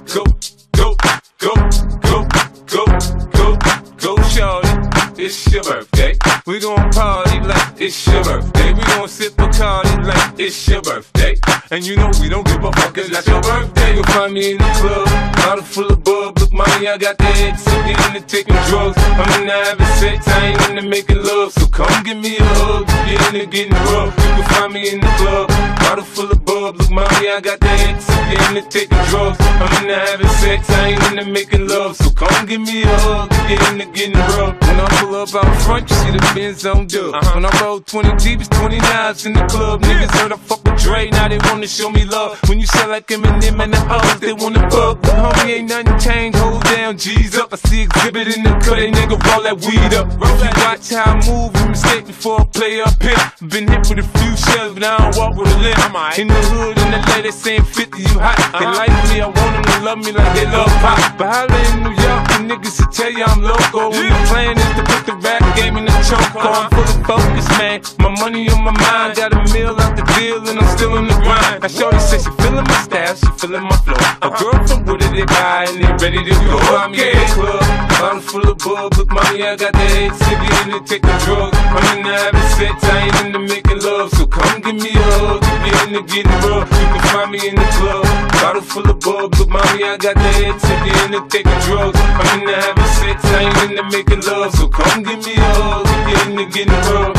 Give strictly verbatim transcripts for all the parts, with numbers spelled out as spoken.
go, go, go, go, go, go, go, shawty. It's your birthday. We gon' party like it's your birthday. We gon' sip Bacardi like it's your birthday. And you know we don't give a fuck, it's not your birthday. You'll find me in the club, bottle full of bub. Look, mommy, I got the X, I'm into taking drugs. I'm into having sex, I ain't into making love. So come give me a hug, if you're into getting rough. You can find me in the club, bottle full of bub. Look, mommy, I got the X, I'm into taking drugs. I'm into having sex, I ain't into making love. So come give me a hug, if you're into getting rough. When I pull up out front, you see the Benz on dub. Uh-huh. When I roll twenty deep, it's twenty-nines in the club. Niggas heard I fuck with Dre, now they wanna show me love. When you sell like Eminem and the O's, they wanna fuck. But homie, ain't nothing changed, hold down, G's up. I see exhibit in the cut, they nigga roll that weed up. Roll that, watch how I move, you mistake before I play up here. Been hit with a few shells, but I don't walk with a limp. In the hood, in the lady saying fifty, you hot. They uh-huh. like me, I want them to love me like they love pop. But holla in New York, the niggas will tell you I'm loco. When the plan is to put the rap game in the choke. I'm full of focus, man. My money on my mind, got a meal out the deal, and I'm still in the grind. Now shorty says she feeling my style, she feeling my flow. A girl from Wooded, they buy and they ready to go. I'm in the club, bottle full of bub. Look, mommy, I got the X, if you into taking drugs. I'm into having sex, I ain't into making love. So come give me a hug, if you're into getting rough. You can find me in the club, bottle full of bub. Look, mommy, I got the X, if you're into taking drugs. I'm into having sex, I ain't into making love. So come give me a hug, if you're into getting rough.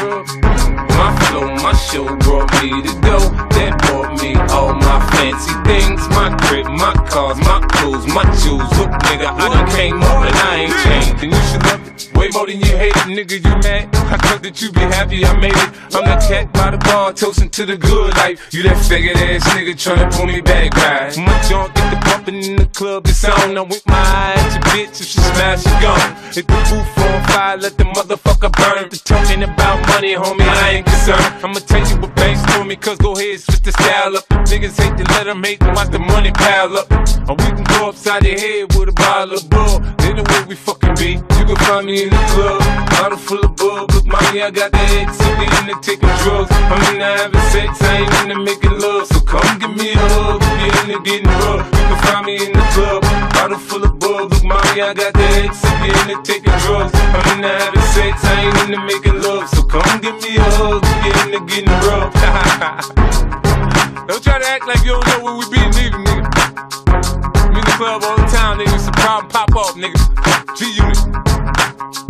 My flow, my show brought me to go. That brought me all my fancy things. My crib, my cars, my clothes, my shoes. Look, nigga, I done came up and I ain't changed. And you should love it way more than you hate it, nigga, you mad? I thought that you be happy I made it. I'm the cat by the bar, toasting to the good life. You that faggot ass nigga tryna pull me back, right? My junk get the bumping in the club, it's on. I'm with my eyes, your bitch, if she smash, she gone. Hit the roof on fire, let the motherfucker burn. The talking about money, homie, I ain't concerned. I'ma tell you what banks told me, cause go ahead, switch the style up. Niggas hate to let them hate them, watch the money pile up. Or we can go upside your head with a bottle of bull. They the way we fucking be. You can find me in the club, bottle full of bub. Look, mommy, I got the X, if you into taking drugs. I'm into having sex, I ain't into making love. So come give me a hug, if you're into getting rough. You can find me in the club, bottle full of bub. Look, mommy, I got the X, if you into taking drugs. I'm into having sex, I ain't into making love. So come give me a hug, if you're into getting rough. Don't try to act like you don't know where we be, nigga, nigga. I'm in the club all the time, nigga. It's a problem, pop off, nigga. G-Unit.